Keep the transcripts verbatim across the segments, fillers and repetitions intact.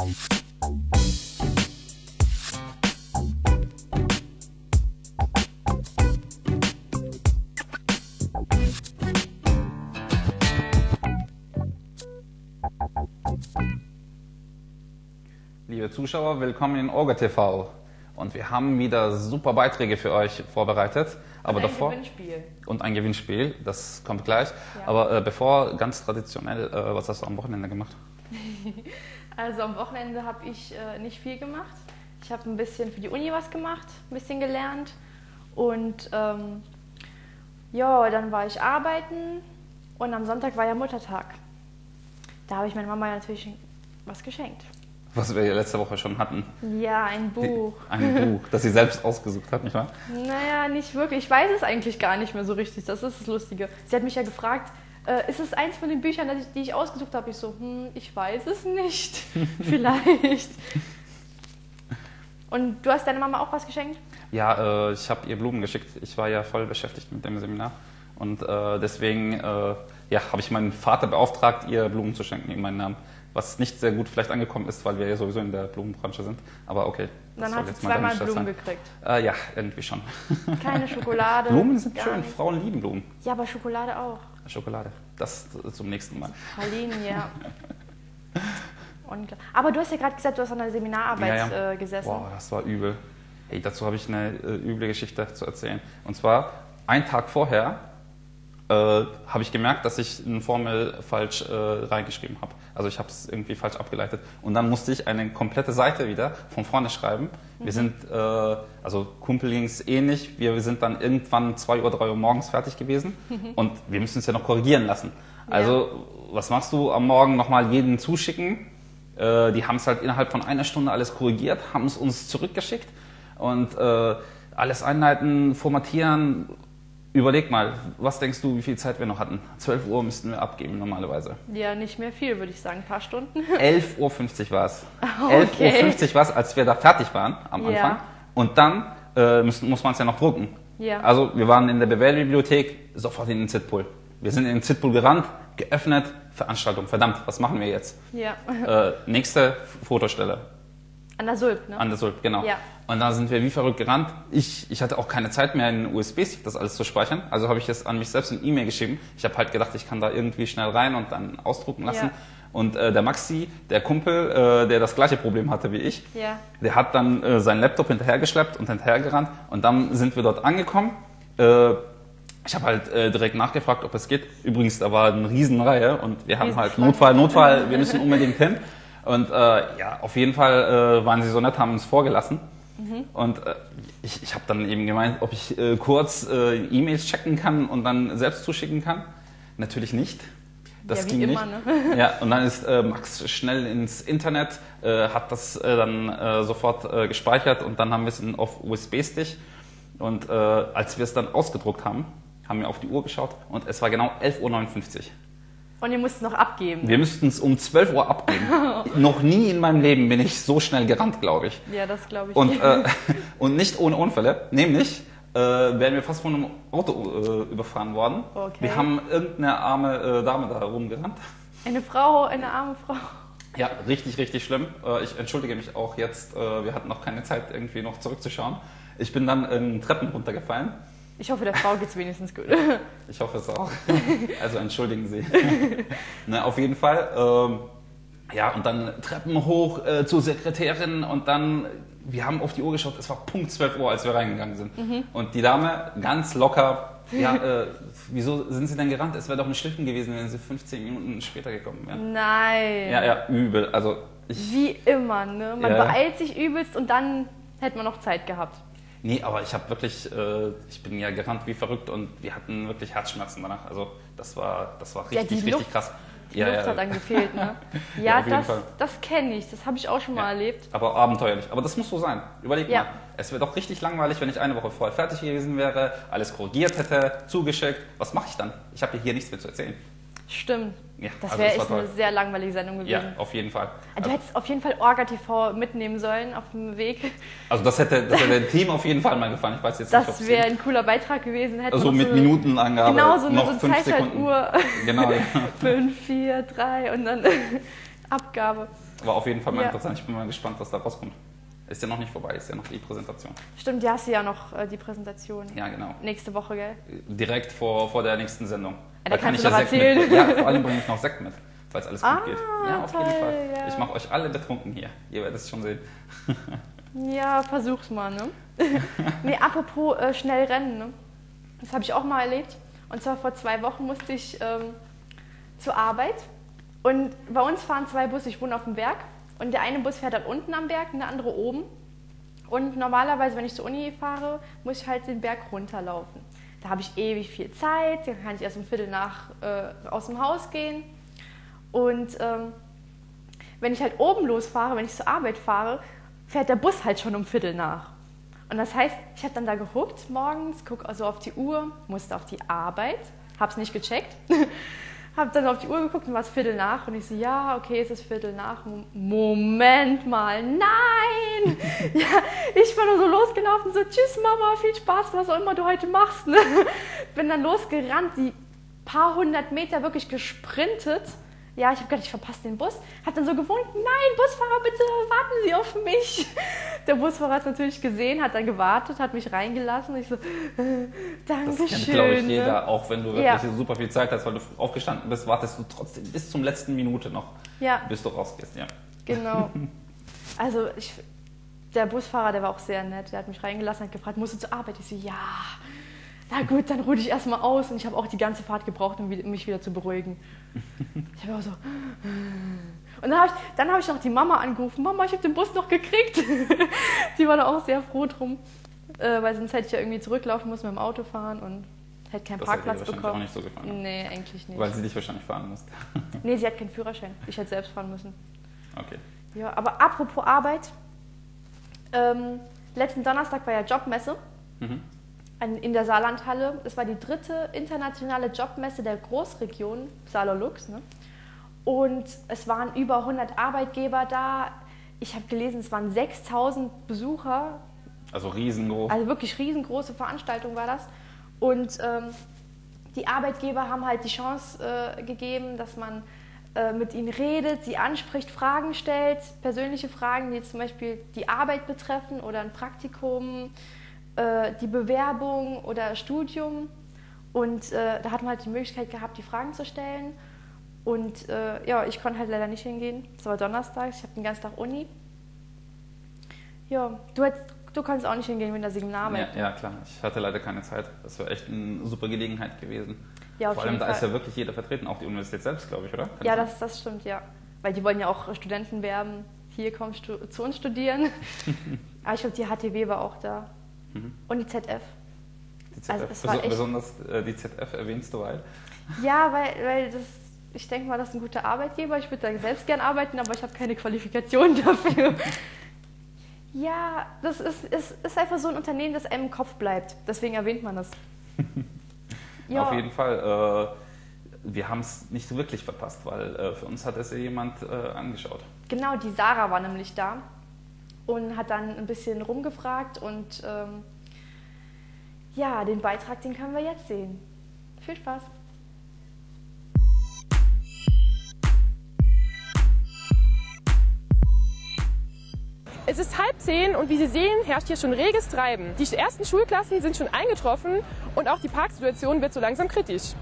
Liebe Zuschauer, willkommen in Orga T V. Und wir haben wieder super Beiträge für euch vorbereitet. Aber und ein davor, Gewinnspiel. Und ein Gewinnspiel, das kommt gleich. Ja. Aber äh, bevor, ganz traditionell, äh, was hast du am Wochenende gemacht? Also am Wochenende habe ich äh, nicht viel gemacht. Ich habe ein bisschen für die Uni was gemacht, ein bisschen gelernt. Und ähm, ja, dann war ich arbeiten und am Sonntag war ja Muttertag. Da habe ich meiner Mama natürlich was geschenkt. Was wir ja letzte Woche schon hatten. Ja, ein Buch. Die, ein Buch, das sie selbst ausgesucht hat, nicht wahr? Naja, nicht wirklich. Ich weiß es eigentlich gar nicht mehr so richtig. Das ist das Lustige. Sie hat mich ja gefragt, äh, ist es eins von den Büchern, die ich, die ich ausgesucht habe? Ich so, hm, ich weiß es nicht. Vielleicht. Und du hast deiner Mama auch was geschenkt? Ja, äh, ich habe ihr Blumen geschickt. Ich war ja voll beschäftigt mit dem Seminar. Und äh, deswegen äh, ja, habe ich meinen Vater beauftragt, ihr Blumen zu schenken in meinen Namen. Was nicht sehr gut vielleicht angekommen ist, weil wir ja sowieso in der Blumenbranche sind. Aber okay. Dann hat sie zweimal Blumen gekriegt. Äh, ja, irgendwie schon. Keine Schokolade. Blumen sind schön, nicht. Frauen lieben Blumen. Ja, aber Schokolade auch. Schokolade, das zum nächsten Mal. Pralinen, ja. Und, aber du hast ja gerade gesagt, du hast an der Seminararbeit ja, ja. Äh, gesessen. Boah, das war übel. Hey, dazu habe ich eine äh, üble Geschichte zu erzählen. Und zwar, einen Tag vorher äh, habe ich gemerkt, dass ich eine Formel falsch äh, reingeschrieben habe. Also ich habe es irgendwie falsch abgeleitet. Und dann musste ich eine komplette Seite wieder von vorne schreiben. Mhm. Wir sind, äh, also Kumpel ging es ähnlich, wir sind dann irgendwann zwei Uhr, drei Uhr morgens fertig gewesen. Mhm. Und wir müssen es ja noch korrigieren lassen. Also ja. Was machst du am Morgen? Nochmal jeden zuschicken. Äh, die haben es halt innerhalb von einer Stunde alles korrigiert, haben es uns zurückgeschickt. Und äh, alles einleiten, formatieren. Überleg mal, was denkst du, wie viel Zeit wir noch hatten? zwölf Uhr müssten wir abgeben normalerweise. Ja, nicht mehr viel, würde ich sagen. Ein paar Stunden. elf Uhr fünfzig war es. Okay. elf Uhr fünfzig war es, als wir da fertig waren am Anfang. Ja. Und dann äh, müssen, muss man es ja noch drucken. Ja. Also wir waren in der B W L-Bibliothek, sofort in den Zitpool. Wir sind in den Zitpool gerannt, geöffnet, Veranstaltung. Verdammt, was machen wir jetzt? Ja. Äh, nächste Fotostelle. An der Sulp, ne? An der Sulp, genau. Ja. Und da sind wir wie verrückt gerannt. Ich, ich hatte auch keine Zeit mehr, in U S B-Stick das alles zu speichern. Also habe ich es an mich selbst in E-Mail geschrieben. Ich habe halt gedacht, ich kann da irgendwie schnell rein und dann ausdrucken lassen. Ja. Und äh, der Maxi, der Kumpel, äh, der das gleiche Problem hatte wie ich, ja. der hat dann äh, seinen Laptop hinterhergeschleppt und hinterhergerannt. Und dann sind wir dort angekommen. Äh, ich habe halt äh, direkt nachgefragt, ob es geht. Übrigens, da war eine Riesenreihe und wir haben halt Notfall, Notfall, wir müssen unbedingt hin. Und äh, ja, auf jeden Fall äh, waren sie so nett, haben uns vorgelassen. Mhm. Und äh, ich, ich habe dann eben gemeint, ob ich äh, kurz äh, E-Mails checken kann und dann selbst zuschicken kann. Natürlich nicht. Das ja, wie ging immer, nicht. Ne? Ja, und dann ist äh, Max schnell ins Internet, äh, hat das äh, dann äh, sofort äh, gespeichert und dann haben wir es in, auf U S B-Stick. Und äh, als wir es dann ausgedruckt haben, haben wir auf die Uhr geschaut und es war genau elf Uhr neunundfünfzig. Und ihr müsst noch abgeben. Wir müssten es um zwölf Uhr abgeben. Noch nie in meinem Leben bin ich so schnell gerannt, glaube ich. Ja, das glaube ich. Und, äh, und nicht ohne Unfälle. Nämlich äh, wären wir fast von einem Auto äh, überfahren worden. Okay. Wir haben irgendeine arme äh, Dame da rumgerannt. Eine Frau, eine arme Frau. Ja, richtig, richtig schlimm. Äh, ich entschuldige mich auch jetzt. Äh, wir hatten noch keine Zeit, irgendwie noch zurückzuschauen. Ich bin dann in Treppen runtergefallen. Ich hoffe, der Frau geht es wenigstens gut. Ich hoffe es auch. Also entschuldigen Sie. Na, auf jeden Fall. Ähm, ja, und dann Treppen hoch äh, zur Sekretärin und dann, wir haben auf die Uhr geschaut, es war Punkt zwölf Uhr, als wir reingegangen sind. Mhm. Und die Dame ganz locker, ja, äh, wieso sind Sie denn gerannt? Es wäre doch ein Schlitten gewesen, wenn Sie fünfzehn Minuten später gekommen wären. Nein. Ja, ja, übel. Also ich, Wie immer, ne? Man ja. beeilt sich übelst und dann hätte man noch Zeit gehabt. Nee, aber ich habe wirklich, äh, ich bin ja gerannt wie verrückt und wir hatten wirklich Herzschmerzen danach. Also das war, das war richtig, ja, die richtig Luft, krass. Die ja, Luft ja. hat dann gefehlt, ne? Ja, ja auf jeden das, Fall. das kenne ich, das habe ich auch schon mal ja, erlebt. Aber abenteuerlich. Aber das muss so sein. Überleg ja. mal, es wäre doch richtig langweilig, wenn ich eine Woche vorher fertig gewesen wäre, alles korrigiert hätte, zugeschickt. Was mache ich dann? Ich habe hier nichts mehr zu erzählen. Stimmt. Ja, das also wäre das echt eine sehr langweilige Sendung gewesen. Ja, auf jeden Fall. Du Also, hättest auf jeden Fall Orga T V mitnehmen sollen auf dem Weg. also das hätte, das hätte dem Team auf jeden Fall mal gefallen. Ich weiß jetzt das nicht, Das wäre ein cooler Beitrag gewesen. Hätte also mit so Minutenangabe. Genau, so noch eine fünf Zeitschaltuhr. Genau. Ja. fünf, vier, drei und dann Abgabe. Aber auf jeden Fall mal Ja. interessant. Ich bin mal gespannt, was da rauskommt. Ist ja noch nicht vorbei, ist ja noch die Präsentation. Stimmt, die hast du ja noch, äh, die Präsentation. Ja, genau. Nächste Woche, gell? Direkt vor, vor der nächsten Sendung. Ja, da kann kannst ich du ja doch Sekt erzählen. mit. Ja, vor allem bringe ich noch Sekt mit, falls alles gut Ah, geht. Ja, auf toll, jeden Fall. ja. Ich mache euch alle betrunken hier. Ihr werdet es schon sehen. Ja, versuch's mal, ne? Nee, apropos äh, schnell rennen, ne? Das habe ich auch mal erlebt. Und zwar vor zwei Wochen musste ich ähm, zur Arbeit. Und bei uns fahren zwei Busse, ich wohne auf dem Berg. Und der eine Bus fährt dann unten am Berg und der andere oben. Und normalerweise, wenn ich zur Uni fahre, muss ich halt den Berg runterlaufen. Da habe ich ewig viel Zeit, dann kann ich erst um Viertel nach äh, aus dem Haus gehen. Und ähm, wenn ich halt oben losfahre, wenn ich zur Arbeit fahre, fährt der Bus halt schon um Viertel nach. Und das heißt, ich habe dann da geguckt morgens, gucke also auf die Uhr, musste auf die Arbeit, habe es nicht gecheckt, habe dann auf die Uhr geguckt und war es Viertel nach und ich so, ja, okay, es ist Viertel nach. Moment mal, nein! Ja, ich bin nur so losgelaufen, so, tschüss Mama, viel Spaß, was auch immer du heute machst. Ne? Bin dann losgerannt, die paar hundert Meter wirklich gesprintet. Ja, ich habe gedacht, ich verpasse den Bus. Hat dann so gewunken, nein, Busfahrer, bitte warten Sie auf mich. Der Busfahrer hat es natürlich gesehen, hat dann gewartet, hat mich reingelassen. Ich so, äh, Dankeschön. Das kennt, glaube ich, jeder, ne? auch wenn du wirklich Ja. super viel Zeit hast, weil du aufgestanden bist, wartest du trotzdem bis zum letzten Minute noch, Ja. bis du rausgehst. Ja. Genau. Also ich, der Busfahrer, der war auch sehr nett. Der hat mich reingelassen, hat gefragt, musst du zur Arbeit? Ich so, ja. Na gut, dann ruhe ich erstmal aus. Und ich habe auch die ganze Fahrt gebraucht, um mich wieder zu beruhigen. Ich habe auch so... Und dann habe ich, dann hab ich noch die Mama angerufen. Mama, ich habe den Bus noch gekriegt. Die war da auch sehr froh drum. Äh, weil sonst hätte ich ja irgendwie zurücklaufen müssen mit dem Auto fahren und hätte keinen Das Parkplatz hätte dir bekommen. wahrscheinlich auch nicht so gefallen. Nee, eigentlich nicht. Weil sie dich wahrscheinlich fahren musste. Nee, sie hat keinen Führerschein. Ich hätte selbst fahren müssen. Okay. Ja, aber apropos Arbeit. Ähm, letzten Donnerstag war ja Jobmesse. Mhm. In der Saarlandhalle. Das war die dritte internationale Jobmesse der Großregion, Saarlux. Ne? Und es waren über hundert Arbeitgeber da. Ich habe gelesen, es waren sechstausend Besucher. Also riesengroß. Also wirklich riesengroße Veranstaltung war das. Und ähm, die Arbeitgeber haben halt die Chance äh, gegeben, dass man äh, mit ihnen redet, sie anspricht, Fragen stellt, persönliche Fragen, die jetzt zum Beispiel die Arbeit betreffen oder ein Praktikum, die Bewerbung oder Studium und äh, da hat man halt die Möglichkeit gehabt, die Fragen zu stellen und äh, ja, ich konnte halt leider nicht hingehen, es war donnerstags, ich habe den ganzen Tag Uni. Ja, du, hättest, du konntest auch nicht hingehen mit der Signalarbeit. Ja, ja, klar, ich hatte leider keine Zeit, das wäre echt eine super Gelegenheit gewesen. Ja, auf Vor allem, jeden da Fall. ist ja wirklich jeder vertreten, auch die Universität selbst, glaube ich, oder? Kann Ja, ich das, das stimmt, ja, weil die wollen ja auch Studenten werben, hier kommst du zu uns studieren. Aber ich glaube, die H T W war auch da. Mhm. Und die Z F. Die Z F. Also es war Beso- echt- Besonders äh, die Z F erwähnst du, weil? Ja, weil, weil das, ich denke mal, das ist ein guter Arbeitgeber. Ich würde da selbst gern arbeiten, aber ich habe keine Qualifikation dafür. Ja, das ist, ist, ist einfach so ein Unternehmen, das einem im Kopf bleibt. Deswegen erwähnt man das. Ja. Auf jeden Fall. Äh, wir haben es nicht so wirklich verpasst, weil äh, für uns hat es ja jemand äh, angeschaut. Genau, die Sarah war nämlich da und hat dann ein bisschen rumgefragt und ähm, ja, den Beitrag, den können wir jetzt sehen. Viel Spaß! Es ist halb zehn und wie Sie sehen, herrscht hier schon reges Treiben. Die ersten Schulklassen sind schon eingetroffen und auch die Parksituation wird so langsam kritisch.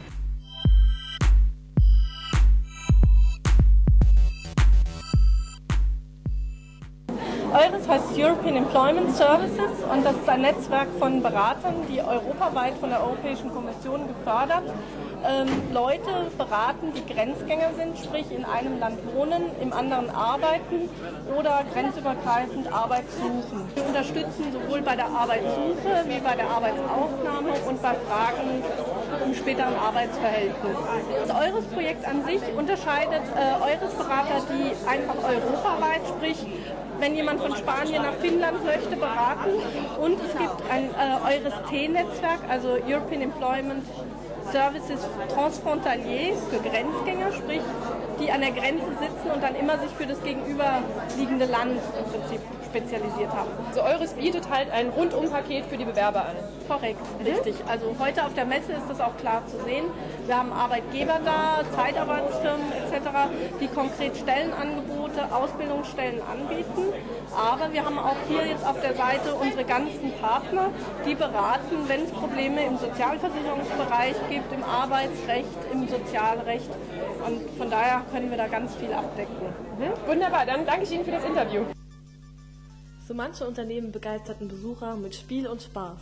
EURES heißt European Employment Services und das ist ein Netzwerk von Beratern, die europaweit von der Europäischen Kommission gefördert ähm, Leute beraten, die Grenzgänger sind, sprich in einem Land wohnen, im anderen arbeiten oder grenzübergreifend Arbeit suchen. Wir unterstützen sowohl bei der Arbeitssuche wie bei der Arbeitsaufnahme und bei Fragen im späteren Arbeitsverhältnis. Das EURES-Projekt an sich unterscheidet äh, EURES-Berater, die einfach europaweit, sprich wenn jemand von Spanien nach Finnland möchte, beraten. Und es gibt ein äh, EURES-T-Netzwerk, also European Employment Services Transfrontalier für Grenzgänger, sprich die an der Grenze sitzen und dann immer sich für das gegenüberliegende Land im Prinzip spezialisiert haben. Also EURES bietet halt ein Rundumpaket für die Bewerber an. Korrekt, richtig. Also heute auf der Messe ist das auch klar zu sehen. Wir haben Arbeitgeber da, Zeitarbeitsfirmen et et cetera, die konkret Stellenangebote, Ausbildungsstellen anbieten. Aber wir haben auch hier jetzt auf der Seite unsere ganzen Partner, die beraten, wenn es Probleme im Sozialversicherungsbereich gibt, im Arbeitsrecht, im Sozialrecht. Und von daher können wir da ganz viel abdecken. Mhm. Wunderbar, dann danke ich Ihnen für das Interview. So manche Unternehmen begeisterten Besucher mit Spiel und Spaß.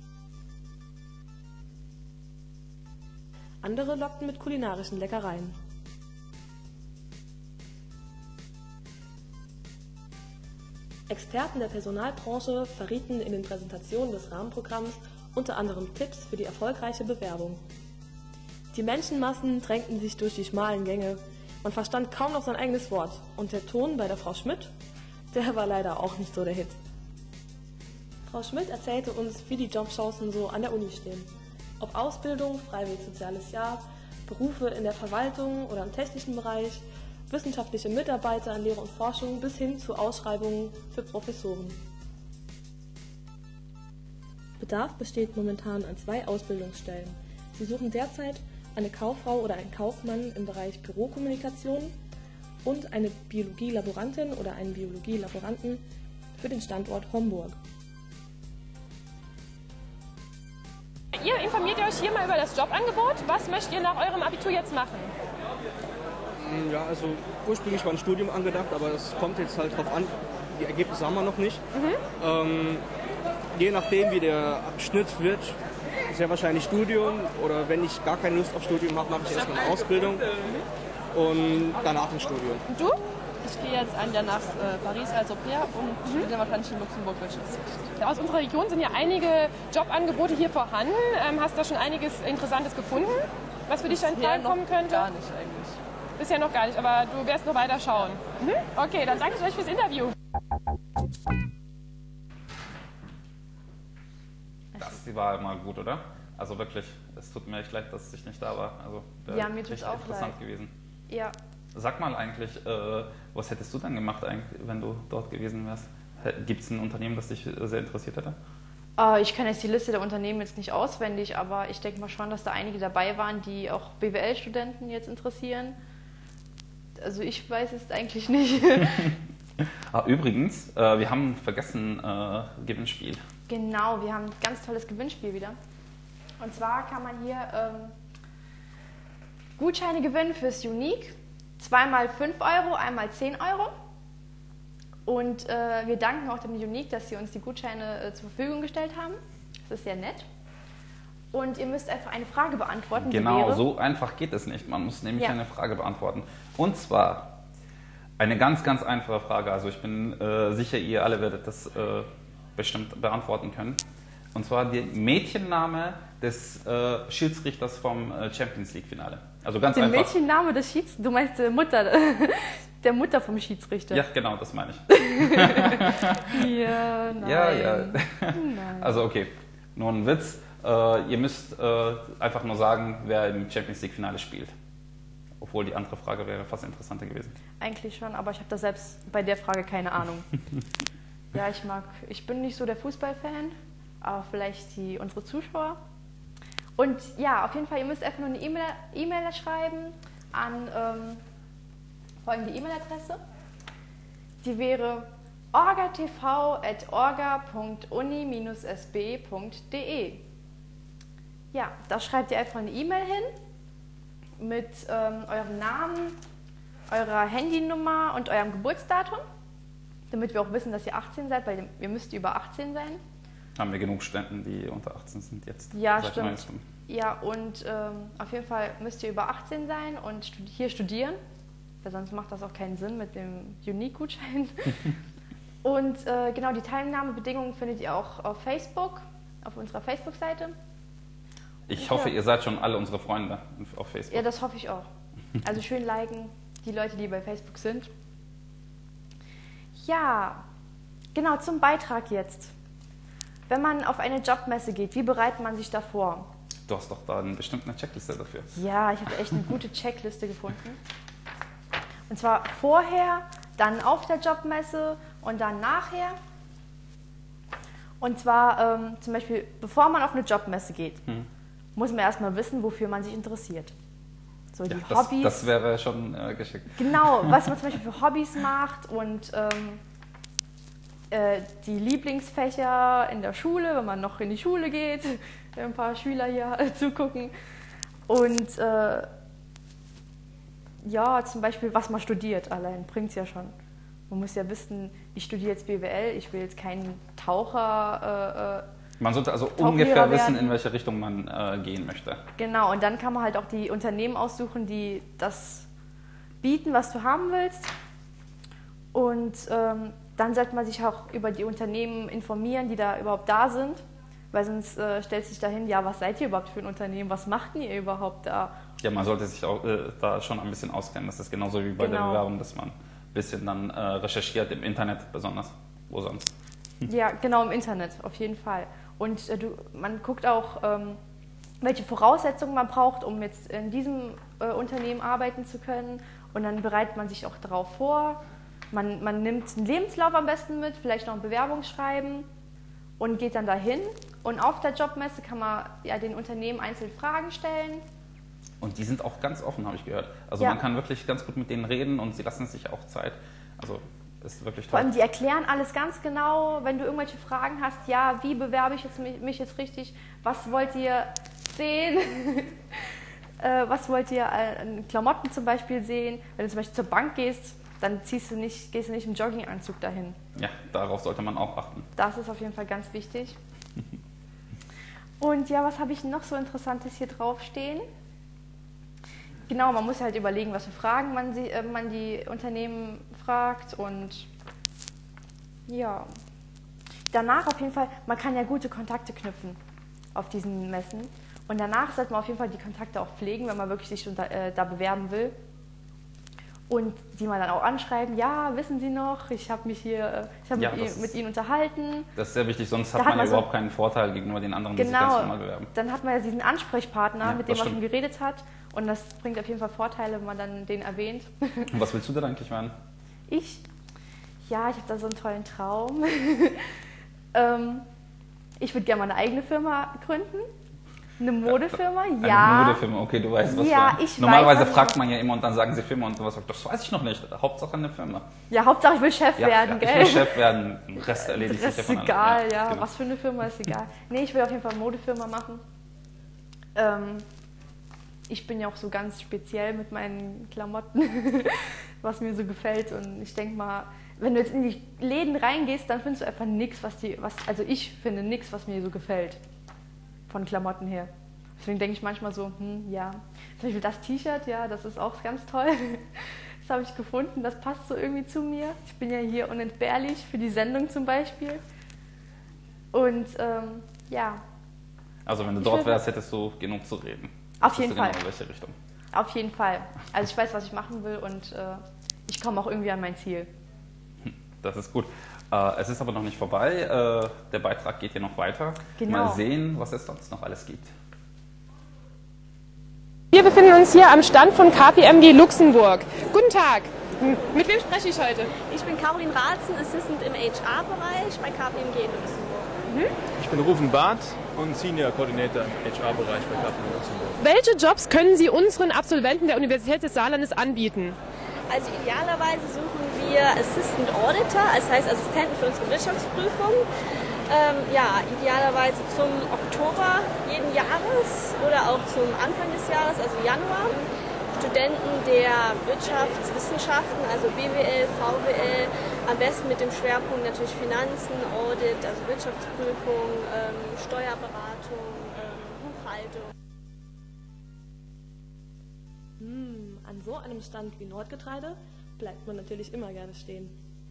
Andere lockten mit kulinarischen Leckereien. Experten der Personalbranche verrieten in den Präsentationen des Rahmenprogramms unter anderem Tipps für die erfolgreiche Bewerbung. Die Menschenmassen drängten sich durch die schmalen Gänge. Man verstand kaum noch sein eigenes Wort. Und der Ton bei der Frau Schmidt, der war leider auch nicht so der Hit. Frau Schmidt erzählte uns, wie die Jobchancen so an der Uni stehen. Ob Ausbildung, freiwillig soziales Jahr, Berufe in der Verwaltung oder im technischen Bereich, wissenschaftliche Mitarbeiter in Lehre und Forschung bis hin zu Ausschreibungen für Professoren. Bedarf besteht momentan an zwei Ausbildungsstellen. Sie suchen derzeit eine Kauffrau oder einen Kaufmann im Bereich Bürokommunikation und eine Biologielaborantin oder einen Biologielaboranten für den Standort Homburg. Ihr informiert euch hier mal über das Jobangebot. Was möchtet ihr nach eurem Abitur jetzt machen? Ja, also ursprünglich war ein Studium angedacht, aber es kommt jetzt halt drauf an, die Ergebnisse haben wir noch nicht. Mhm. Ähm, je nachdem, wie der Abschnitt wird, sehr wahrscheinlich Studium, oder wenn ich gar keine Lust auf Studium habe, mache ich erstmal eine Ausbildung und danach ein Studium. Und du? Ich gehe jetzt ein Jahr nach äh, Paris als Au-pair und mhm. studiere wahrscheinlich in Luxemburg Wirtschaftsrecht. Ja, aus unserer Region sind ja einige Jobangebote hier vorhanden. Ähm, hast du da schon einiges Interessantes gefunden, was für dich in Frage kommen könnte? Gar nicht eigentlich. Bisher noch gar nicht, aber du wirst noch weiter schauen. Mhm. Okay, dann danke ich euch fürs Interview. Das die war mal gut, oder? Also wirklich, es tut mir echt leid, dass ich nicht da war. Also, ja, mir tut es auch interessant leid. gewesen. Ja. Sag mal eigentlich, äh, was hättest du dann gemacht, eigentlich, wenn du dort gewesen wärst? Gibt es ein Unternehmen, das dich sehr interessiert hätte? Äh, ich kenne jetzt die Liste der Unternehmen jetzt nicht auswendig, aber ich denke mal schon, dass da einige dabei waren, die auch B W L-Studenten jetzt interessieren. Also ich weiß es eigentlich nicht. Ah, übrigens, äh, wir haben vergessen, äh, Gewinnspiel. Genau, wir haben ein ganz tolles Gewinnspiel wieder. Und zwar kann man hier ähm, Gutscheine gewinnen fürs Unique. Zweimal fünf Euro, einmal zehn Euro. Und äh, wir danken auch dem Unique, dass sie uns die Gutscheine äh, zur Verfügung gestellt haben. Das ist sehr nett. Und ihr müsst einfach eine Frage beantworten. Genau, wäre, so einfach geht es nicht. Man muss nämlich ja. eine Frage beantworten. Und zwar eine ganz, ganz einfache Frage. Also ich bin äh, sicher, ihr alle werdet das äh, bestimmt beantworten können. Und zwar der Mädchenname des äh, Schiedsrichters vom äh, Champions League Finale. Also ganz der einfach. Der Mädchenname des Schiedsrichters? Du meinst äh, Mutter, der Mutter vom Schiedsrichter? Ja, genau, das meine ich. ja, nein. Ja, ja. Nein. Also okay, nur ein Witz. Äh, ihr müsst äh, einfach nur sagen, wer im Champions League Finale spielt. Obwohl die andere Frage wäre fast interessanter gewesen. Eigentlich schon, aber ich habe da selbst bei der Frage keine Ahnung. Ja, ich mag, ich bin nicht so der Fußballfan, aber vielleicht die, unsere Zuschauer. Und ja, auf jeden Fall, ihr müsst einfach nur eine E-Mail E-Mail schreiben an ähm, folgende E-Mail-Adresse. Die wäre orgatv at orga punkt uni bindestrich s b punkt de. Ja, da schreibt ihr einfach eine E-Mail hin mit ähm, eurem Namen, eurer Handynummer und eurem Geburtsdatum, damit wir auch wissen, dass ihr achtzehn seid, weil ihr müsst über achtzehn sein. Haben wir genug Studenten, die unter achtzehn sind jetzt? Ja, stimmt. Ja, und ähm, auf jeden Fall müsst ihr über achtzehn sein und studi- hier studieren, weil sonst macht das auch keinen Sinn mit dem Unique-Gutschein. Und äh, genau, die Teilnahmebedingungen findet ihr auch auf Facebook, auf unserer Facebook-Seite. Ich und hoffe, ja. ihr seid schon alle unsere Freunde auf Facebook. Ja, das hoffe ich auch. Also schön liken, die Leute, die bei Facebook sind. Ja, genau, zum Beitrag jetzt. Wenn man auf eine Jobmesse geht, wie bereitet man sich da vor? Du hast doch da bestimmt eine Checkliste dafür. Ja, ich habe echt eine gute Checkliste gefunden. Und zwar vorher, dann auf der Jobmesse und dann nachher. Und zwar ähm, zum Beispiel, bevor man auf eine Jobmesse geht, hm. muss man erstmal wissen, wofür man sich interessiert. so die ja, das, Hobbys. Das wäre schon äh, geschickt. Genau, was man zum Beispiel für Hobbys macht und ähm, äh, die Lieblingsfächer in der Schule, wenn man noch in die Schule geht, ein paar Schüler hier zugucken. Und äh, ja, zum Beispiel, was man studiert, allein bringt es ja schon. Man muss ja wissen, ich studiere jetzt B W L, ich will jetzt keinen Taucher. Äh, man sollte also Tauchlehrer ungefähr wissen, werden. in welche Richtung man äh, gehen möchte. Genau, und dann kann man halt auch die Unternehmen aussuchen, die das bieten, was du haben willst. Und ähm, dann sollte man sich auch über die Unternehmen informieren, die da überhaupt da sind. Weil sonst äh, stellt sich dahin, ja, was seid ihr überhaupt für ein Unternehmen? Was macht ihr überhaupt da? Ja, man sollte sich auch äh, da schon ein bisschen auskennen. Das ist genauso wie bei Genau. der Bewerbung, dass man ein bisschen dann äh, recherchiert, im Internet besonders. Wo sonst? Ja, genau, im Internet, auf jeden Fall. Und äh, du, man guckt auch, ähm, welche Voraussetzungen man braucht, um jetzt in diesem äh, Unternehmen arbeiten zu können. Und dann bereitet man sich auch darauf vor. Man, man nimmt einen Lebenslauf am besten mit, vielleicht noch ein Bewerbungsschreiben und geht dann dahin. Und auf der Jobmesse kann man ja den Unternehmen einzeln Fragen stellen. Und die sind auch ganz offen, habe ich gehört. Also Ja. man kann wirklich ganz gut mit denen reden und sie lassen sich auch Zeit. Also ist wirklich Vor toll. allem, die erklären alles ganz genau, wenn du irgendwelche Fragen hast, ja, wie bewerbe ich jetzt mich, mich jetzt richtig, was wollt ihr sehen, äh, was wollt ihr an Klamotten zum Beispiel sehen, wenn du zum Beispiel zur Bank gehst, dann ziehst du nicht, gehst du nicht im Jogginganzug dahin. Ja, darauf sollte man auch achten. Das ist auf jeden Fall ganz wichtig. Und ja, was habe ich noch so Interessantes hier draufstehen? Genau, man muss halt überlegen, was für Fragen man, sie, äh, man die Unternehmen fragt und ja, danach auf jeden Fall, man kann ja gute Kontakte knüpfen auf diesen Messen und danach sollte man auf jeden Fall die Kontakte auch pflegen, wenn man wirklich sich unter, äh, da bewerben will und die man dann auch anschreiben, ja, wissen Sie noch, ich habe mich hier, ich habe Ja, mit, das ihr- ist- mit Ihnen unterhalten. Das ist sehr wichtig, sonst Da hat hat man ja man so- überhaupt keinen Vorteil gegenüber den anderen, die sich ganz Genau, normal bewerben. dann hat man ja diesen Ansprechpartner, Ja, mit dem das man schon stimmt. geredet hat und das bringt auf jeden Fall Vorteile, wenn man dann den erwähnt. Und was willst du denn eigentlich werden? Ich? Ja, ich habe da so einen tollen Traum. ähm, ich würde gerne mal eine eigene Firma gründen. Eine Modefirma, Eine ja. Modefirma, okay, du weißt, was Ja, du ich Normalerweise weiß, was fragt ich- man ja immer und dann sagen sie Firma und sowas. Das weiß ich noch nicht. Hauptsache eine Firma. Ja, Hauptsache ich will Chef Ja, werden, ja, ich gell? will Chef werden. Der Rest erledigt Das sich ist ja von egal, alleine. ja. genau. Was für eine Firma ist egal. Nee, ich will auf jeden Fall eine Modefirma machen. Ähm, ich bin ja auch so ganz speziell mit meinen Klamotten, was mir so gefällt. Und ich denke mal, wenn du jetzt in die Läden reingehst, dann findest du einfach nichts, was die, was, also ich finde nichts, was mir so gefällt. Von Klamotten her. Deswegen denke ich manchmal so, hm, ja. Zum Beispiel das T-Shirt, ja, das ist auch ganz toll. Das habe ich gefunden, das passt so irgendwie zu mir. Ich bin ja hier unentbehrlich für die Sendung zum Beispiel. Und ähm, ja, Also wenn du Ich dort will- wärst, hättest du genug zu reden. Auf Wüsstest jeden du genau, Fall. in welche Richtung. auf jeden Fall. Also ich weiß, was ich machen will und äh, ich komme auch irgendwie an mein Ziel. Das ist gut. Äh, es ist aber noch nicht vorbei. Äh, der Beitrag geht hier noch weiter. Genau. Mal sehen, was es sonst noch alles gibt. Wir befinden uns hier am Stand von K P M G Luxemburg. Guten Tag. M- Mit wem spreche ich heute? Ich bin Caroline Ratzen, Assistant im H R-Bereich bei K P M G in Luxemburg. Ich bin Rufen Barth und Senior Coordinator im H R-Bereich bei K P M G Luxemburg. Welche Jobs können Sie unseren Absolventen der Universität des Saarlandes anbieten? Also idealerweise suchen wir Assistant Auditor, das heißt Assistenten für unsere Wirtschaftsprüfung. Ähm, ja, idealerweise zum Oktober jeden Jahres oder auch zum Anfang des Jahres, also Januar. Studenten der Wirtschaftswissenschaften, also B W L, V W L, am besten mit dem Schwerpunkt natürlich Finanzen, Audit, also Wirtschaftsprüfung, ähm, Steuerberatung, ähm, Buchhaltung. Hm, an so einem Stand wie Nordgetreide bleibt man natürlich immer gerne stehen.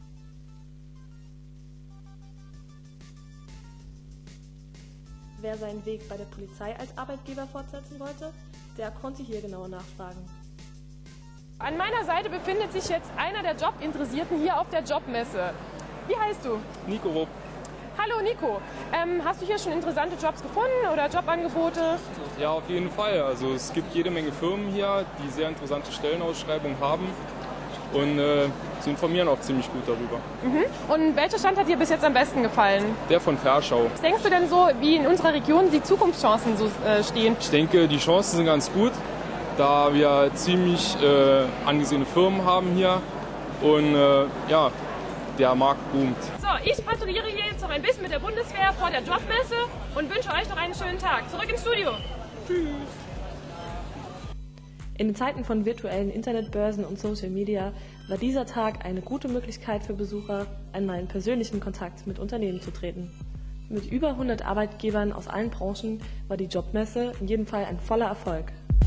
Wer seinen Weg bei der Polizei als Arbeitgeber fortsetzen wollte, der konnte hier genauer nachfragen. An meiner Seite befindet sich jetzt einer der Jobinteressierten hier auf der Jobmesse. Wie heißt du? Nico Rupp. Hallo Nico. Ähm, hast du hier schon interessante Jobs gefunden oder Jobangebote? Ja, auf jeden Fall. Also es gibt jede Menge Firmen hier, die sehr interessante Stellenausschreibungen haben und äh, sie informieren auch ziemlich gut darüber. Und welcher Stand hat dir bis jetzt am besten gefallen? Der von Verschau. Was denkst du denn so, wie in unserer Region die Zukunftschancen so äh, stehen? Ich denke, die Chancen sind ganz gut, da wir ziemlich äh, angesehene Firmen haben hier und äh, ja, der Markt boomt. So, ich patrouilliere hier jetzt noch ein bisschen mit der Bundeswehr vor der Jobmesse und wünsche euch noch einen schönen Tag. Zurück ins Studio. Tschüss. In den Zeiten von virtuellen Internetbörsen und Social Media war dieser Tag eine gute Möglichkeit für Besucher, einmal in persönlichen Kontakt mit Unternehmen zu treten. Mit über hundert Arbeitgebern aus allen Branchen war die Jobmesse in jedem Fall ein voller Erfolg.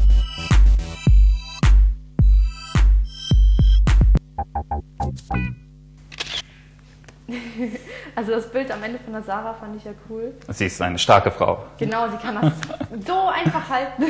Also das Bild am Ende von der Sarah fand ich ja cool. Sie ist eine starke Frau. Genau, sie kann das so einfach halten.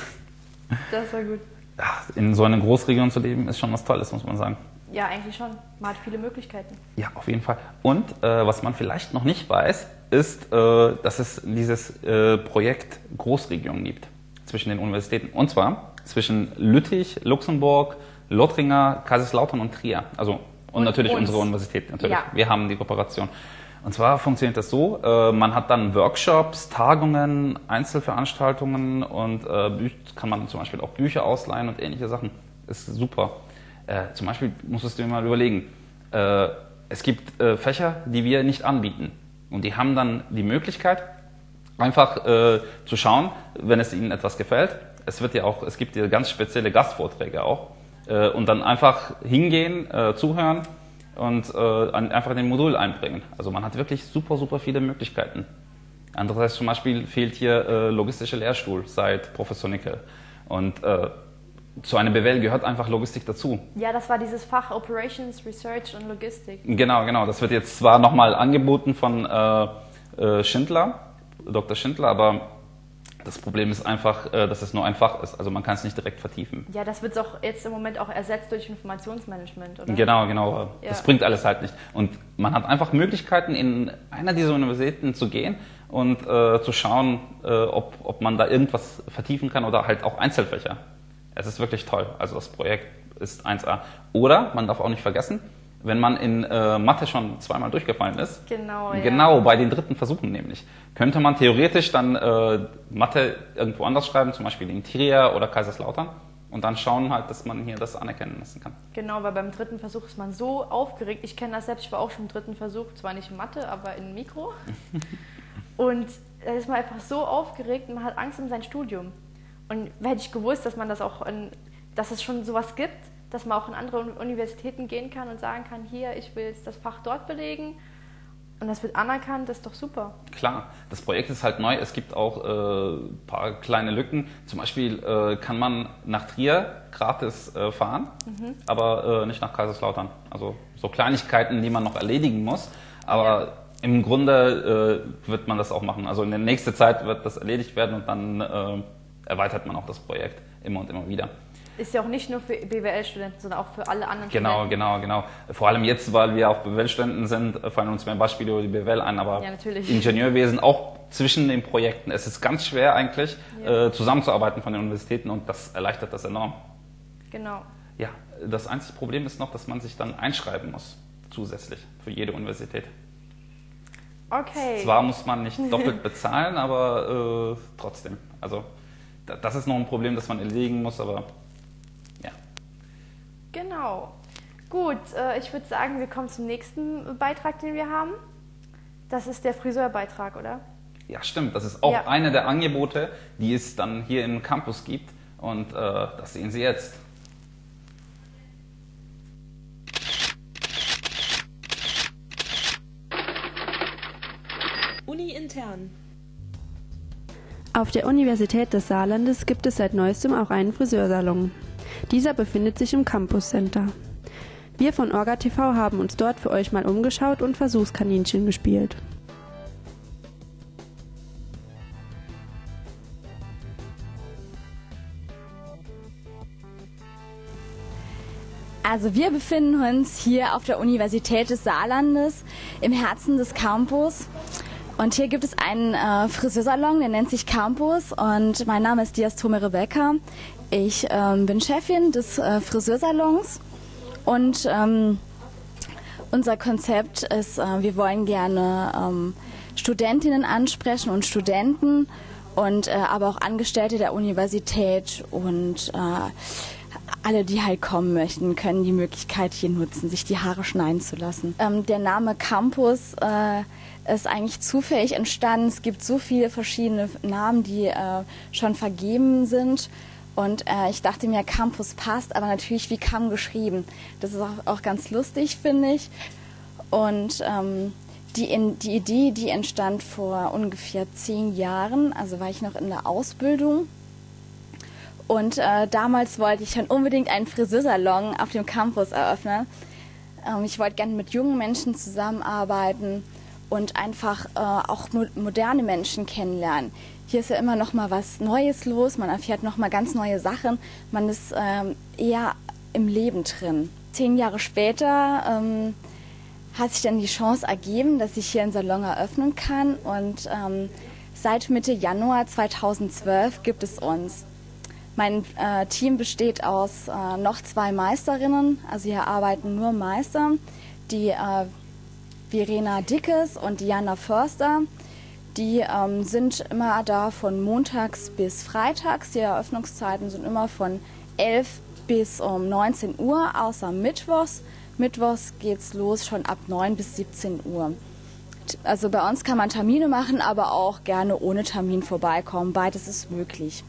Das war gut. In so einer Großregion zu leben, ist schon was Tolles, muss man sagen. Ja, eigentlich schon. Man hat viele Möglichkeiten. Ja, auf jeden Fall. Und äh, was man vielleicht noch nicht weiß, ist, äh, dass es dieses äh, Projekt Großregion gibt zwischen den Universitäten. Und zwar zwischen Lüttich, Luxemburg, Lothringer, Kaiserslautern und Trier. Also, und, und natürlich uns. Unsere Universität. Natürlich. Ja. Wir haben die Kooperation. Und zwar funktioniert das so, äh, man hat dann Workshops, Tagungen, Einzelveranstaltungen und äh, kann man zum Beispiel auch Bücher ausleihen und ähnliche Sachen. Ist super. Äh, zum Beispiel musstest du dir mal überlegen, äh, es gibt äh, Fächer, die wir nicht anbieten. Und die haben dann die Möglichkeit, einfach äh, zu schauen, wenn es ihnen etwas gefällt. Es wird ja auch, es gibt ja ganz spezielle Gastvorträge auch. Äh, und dann einfach hingehen, äh, zuhören und äh, einfach den Modul einbringen. Also man hat wirklich super, super viele Möglichkeiten. Andererseits zum Beispiel fehlt hier äh, logistischer Lehrstuhl seit Professor Nickel. Und äh, zu einer B W L gehört einfach Logistik dazu. Ja, das war dieses Fach Operations, Research und Logistik. Genau, genau. Das wird jetzt zwar nochmal angeboten von äh, äh, Schindler, Doktor Schindler, aber das Problem ist einfach, äh, dass es nur ein Fach ist. Also man kann es nicht direkt vertiefen. Ja, das wird auch jetzt im Moment auch ersetzt durch Informationsmanagement, oder? Genau, genau. Ja. Das bringt alles halt nicht. Und man hat einfach Möglichkeiten, in einer dieser Universitäten zu gehen und äh, zu schauen, äh, ob, ob man da irgendwas vertiefen kann oder halt auch Einzelfächer. Es ist wirklich toll. Also das Projekt ist eins A. Oder, man darf auch nicht vergessen, wenn man in äh, Mathe schon zweimal durchgefallen ist, genau, ja. genau bei den dritten Versuchen nämlich, könnte man theoretisch dann äh, Mathe irgendwo anders schreiben, zum Beispiel in Trier oder Kaiserslautern, und dann schauen halt, dass man hier das anerkennen lassen kann. Genau, weil beim dritten Versuch ist man so aufgeregt. Ich kenne das selbst, ich war auch schon im dritten Versuch, zwar nicht in Mathe, aber in Mikro. Und da ist man einfach so aufgeregt und man hat Angst um sein Studium. Und hätte ich gewusst, dass man das auch, in, dass es schon sowas gibt, dass man auch in andere Universitäten gehen kann und sagen kann, hier, ich will jetzt das Fach dort belegen und das wird anerkannt, das ist doch super. Klar, das Projekt ist halt neu, es gibt auch ein äh, paar kleine Lücken. Zum Beispiel äh, kann man nach Trier gratis äh, fahren, mhm. aber äh, nicht nach Kaiserslautern. Also so Kleinigkeiten, die man noch erledigen muss, aber ja. Im Grunde äh, wird man das auch machen. Also in der nächsten Zeit wird das erledigt werden und dann äh, erweitert man auch das Projekt immer und immer wieder. Ist ja auch nicht nur für B W L-Studenten, sondern auch für alle anderen genau, Studenten. Genau, genau, genau. Vor allem jetzt, weil wir auch B W L-Studenten sind, fallen uns mehr Beispiele über die B W L ein, aber ja, Ingenieurwesen auch zwischen den Projekten. Es ist ganz schwer eigentlich, ja. äh, zusammenzuarbeiten von den Universitäten und das erleichtert das enorm. Genau. Ja, das einzige Problem ist noch, dass man sich dann einschreiben muss, zusätzlich, für jede Universität. Okay. Zwar muss man nicht doppelt bezahlen, aber äh, trotzdem. Also das ist noch ein Problem, das man erledigen muss, aber ja. Genau. Gut, äh, ich würde sagen, wir kommen zum nächsten Beitrag, den wir haben. Das ist der Friseurbeitrag, oder? Ja, stimmt. Das ist auch ja. eine der Angebote, die es dann hier im Campus gibt. Und äh, das sehen Sie jetzt. Uni intern. Auf der Universität des Saarlandes gibt es seit neuestem auch einen Friseursalon. Dieser befindet sich im Campus Center. Wir von Orga T V haben uns dort für euch mal umgeschaut und Versuchskaninchen gespielt. Also wir befinden uns hier auf der Universität des Saarlandes im Herzen des Campus. Und hier gibt es einen äh, Friseursalon, der nennt sich Campus und mein Name ist Diastome Rebecca. Ich ähm, bin Chefin des äh, Friseursalons und ähm, unser Konzept ist, äh, wir wollen gerne ähm, Studentinnen ansprechen und Studenten und äh, aber auch Angestellte der Universität und äh, alle, die halt kommen möchten, können die Möglichkeit hier nutzen, sich die Haare schneiden zu lassen. Ähm, der Name Campus äh, ist eigentlich zufällig entstanden. Es gibt so viele verschiedene Namen, die äh, schon vergeben sind. Und äh, ich dachte mir, Campus passt, aber natürlich wie Cam geschrieben. Das ist auch, auch ganz lustig, finde ich. Und ähm, die, in, die Idee, die entstand vor ungefähr zehn Jahren, also war ich noch in der Ausbildung. Und äh, damals wollte ich schon unbedingt einen Friseursalon auf dem Campus eröffnen. Ähm, ich wollte gerne mit jungen Menschen zusammenarbeiten und einfach äh, auch mo moderne Menschen kennenlernen. Hier ist ja immer noch mal was Neues los, man erfährt noch mal ganz neue Sachen, man ist ähm, eher im Leben drin. Zehn Jahre später ähm, hat sich dann die Chance ergeben, dass ich hier einen Salon eröffnen kann und ähm, seit Mitte Januar zweitausendzwölf gibt es uns. Mein äh, Team besteht aus äh, noch zwei Meisterinnen, also hier arbeiten nur Meister, die äh, Verena Dickes und Diana Förster. Die ähm, sind immer da von montags bis freitags. Die Eröffnungszeiten sind immer von elf bis um neunzehn Uhr, außer mittwochs. Mittwochs geht's los schon ab neun bis siebzehn Uhr. Also bei uns kann man Termine machen, aber auch gerne ohne Termin vorbeikommen. Beides ist möglich.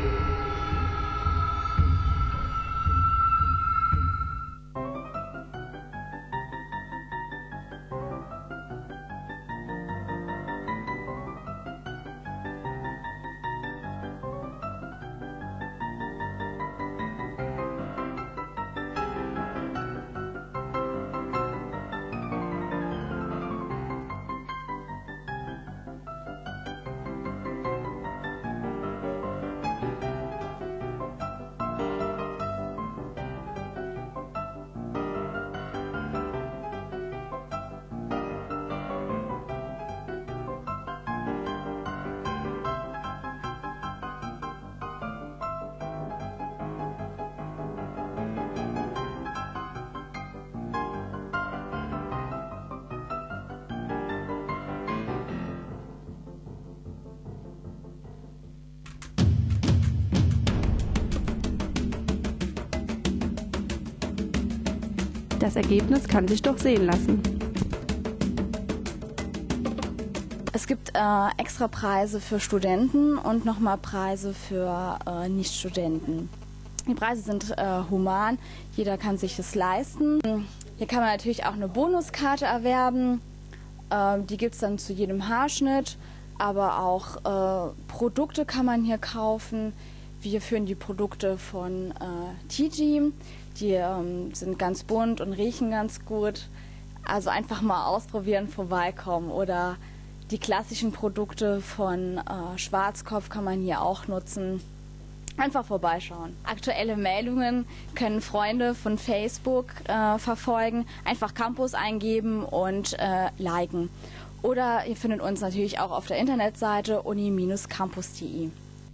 Das Ergebnis kann sich doch sehen lassen. Es gibt äh, extra Preise für Studenten und nochmal Preise für äh, Nichtstudenten. Die Preise sind äh, human, jeder kann sich das leisten. Hier kann man natürlich auch eine Bonuskarte erwerben, äh, die gibt es dann zu jedem Haarschnitt, aber auch äh, Produkte kann man hier kaufen. Wir führen die Produkte von äh, T G. Die ähm, sind ganz bunt und riechen ganz gut. Also einfach mal ausprobieren, vorbeikommen. Oder die klassischen Produkte von äh, Schwarzkopf kann man hier auch nutzen. Einfach vorbeischauen. Aktuelle Meldungen können Freunde von Facebook äh, verfolgen. Einfach Campus eingeben und äh, liken. Oder ihr findet uns natürlich auch auf der Internetseite uni Bindestrich campus punkt de.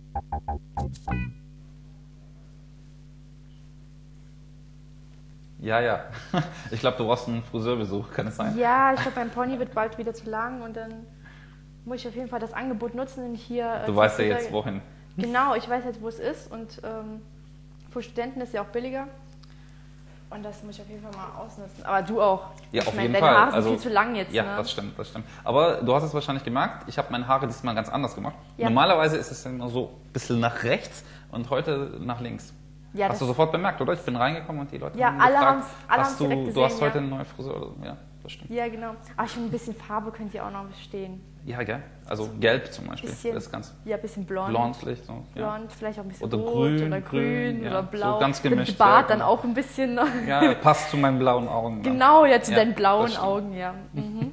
Ja, ja. Ich glaube, du brauchst einen Friseurbesuch, kann es sein? Ja, ich glaube, mein Pony wird bald wieder zu lang und dann muss ich auf jeden Fall das Angebot nutzen, denn hier... Du weißt ja jetzt, wohin. Genau, ich weiß jetzt, wo es ist und ähm, für Studenten ist es ja auch billiger. Und das muss ich auf jeden Fall mal ausnutzen. Aber du auch. Ja, ich auf meine, jeden deine Fall. Haare sind also, viel zu lang jetzt. Ja, ne? das stimmt, das stimmt. Aber du hast es wahrscheinlich gemerkt, ich habe meine Haare diesmal ganz anders gemacht. Ja. Normalerweise ist es immer so ein bisschen nach rechts und heute nach links. Ja, hast du sofort bemerkt, oder? Ich bin reingekommen und die Leute ja, haben alle gefragt, haben's, alle hast du, direkt gesehen, du hast heute ja. eine neue Frisur oder so. Ja, das stimmt. Ja, genau. Aber ich finde, ein bisschen Farbe könnt ihr auch noch bestehen. Ja, gell? Also gelb zum Beispiel. Bisschen, das ist ganz ja, ein bisschen blond. Blond vielleicht. So, ja. Blond, vielleicht auch ein bisschen oder rot grün, oder grün, grün oder ja. blau. So ganz gemischt. Mit Bart ja, dann genau. auch ein bisschen. Ja, passt zu meinen blauen Augen. Dann. Genau, ja, zu ja, deinen blauen Augen, ja. Mhm.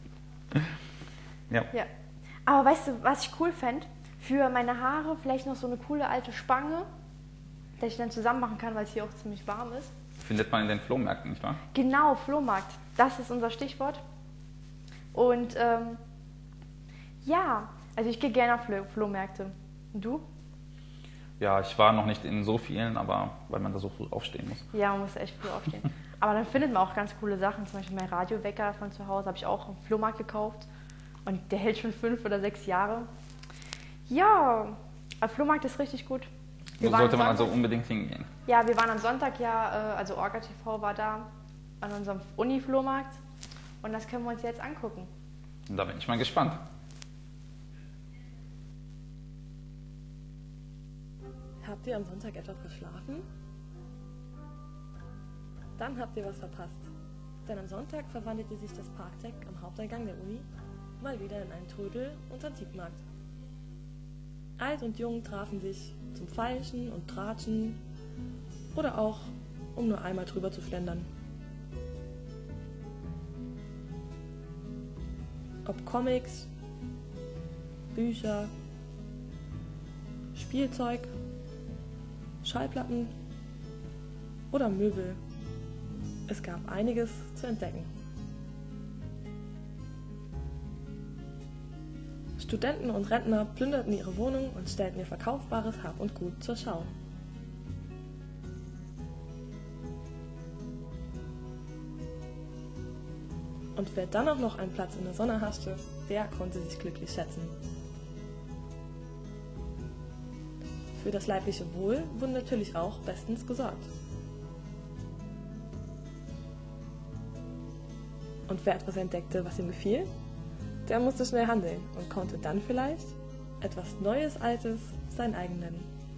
ja. ja. Aber weißt du, was ich cool fände? Für meine Haare vielleicht noch so eine coole alte Spange, dass ich dann zusammen machen kann, weil es hier auch ziemlich warm ist. Findet man in den Flohmärkten, nicht wahr? Genau, Flohmarkt. Das ist unser Stichwort. Und ähm, ja, also ich gehe gerne auf Flo Flohmärkte. Und du? Ja, ich war noch nicht in so vielen, aber weil man da so früh aufstehen muss. Ja, man muss echt früh aufstehen. Aber dann findet man auch ganz coole Sachen. Zum Beispiel mein Radiowecker von zu Hause habe ich auch auf dem Flohmarkt gekauft. Und der hält schon fünf oder sechs Jahre. Ja, der Flohmarkt ist richtig gut. Wir Wo sollte am man also Sonntag- unbedingt hingehen? Ja, wir waren am Sonntag ja, äh, also Orga T V war da an unserem Uni-Flohmarkt und das können wir uns jetzt angucken. Da bin ich mal gespannt. Habt ihr am Sonntag etwa verschlafen? Dann habt ihr was verpasst. Denn am Sonntag verwandelte sich das Parkdeck am Haupteingang der Uni mal wieder in einen Trödel- und Antikmarkt. Alt und Jung trafen sich zum Feilschen und Tratschen oder auch, um nur einmal drüber zu schlendern. Ob Comics, Bücher, Spielzeug, Schallplatten oder Möbel. Es gab einiges zu entdecken. Studenten und Rentner plünderten ihre Wohnung und stellten ihr verkaufbares Hab und Gut zur Schau. Und wer dann auch noch einen Platz in der Sonne hasste, der konnte sich glücklich schätzen. Für das leibliche Wohl wurde natürlich auch bestens gesorgt. Und wer etwas entdeckte, was ihm gefiel, der musste schnell handeln und konnte dann vielleicht etwas Neues, Altes sein eigen nennen.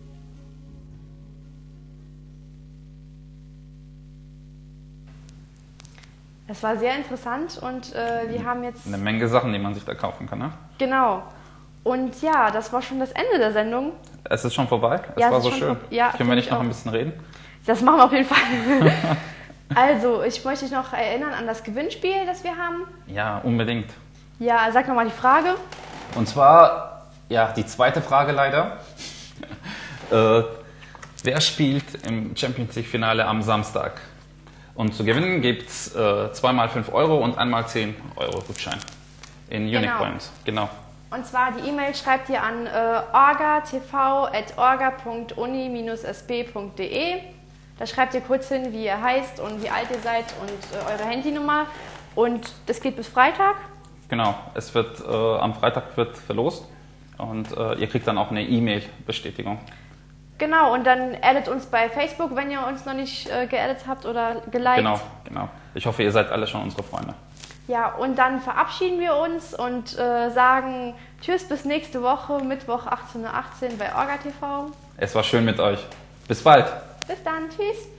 Das war sehr interessant und äh, wir haben jetzt... Eine Menge Sachen, die man sich da kaufen kann, ne? Genau. Und ja, das war schon das Ende der Sendung. Es ist schon vorbei? Es Ja, es war ist so schon schön. vor- ja, Können wir finde nicht ich noch auch. ein bisschen reden? Das machen wir auf jeden Fall. Also, ich möchte dich noch erinnern an das Gewinnspiel, das wir haben. Ja, unbedingt. Ja, sag nochmal die Frage. Und zwar, ja, die zweite Frage leider. äh, wer spielt im Champions League Finale am Samstag? Und zu gewinnen gibt es äh, zweimal fünf Euro und einmal zehn Euro Gutschein in Unique Genau. Points. Genau. Und zwar die E-Mail schreibt ihr an äh, orgatv at orga punkt uni bindestrich s b punkt d e. Da schreibt ihr kurz hin, wie ihr heißt und wie alt ihr seid und äh, eure Handynummer. Und das geht bis Freitag. Genau. Es wird äh, am Freitag wird verlost und äh, ihr kriegt dann auch eine E-Mail-Bestätigung. Genau, und dann addet uns bei Facebook, wenn ihr uns noch nicht äh, geaddet habt oder geliked. Genau, genau. Ich hoffe, ihr seid alle schon unsere Freunde. Ja, und dann verabschieden wir uns und äh, sagen Tschüss bis nächste Woche, Mittwoch achtzehn Uhr achtzehn bei Orga T V. Es war schön mit euch. Bis bald. Bis dann, tschüss.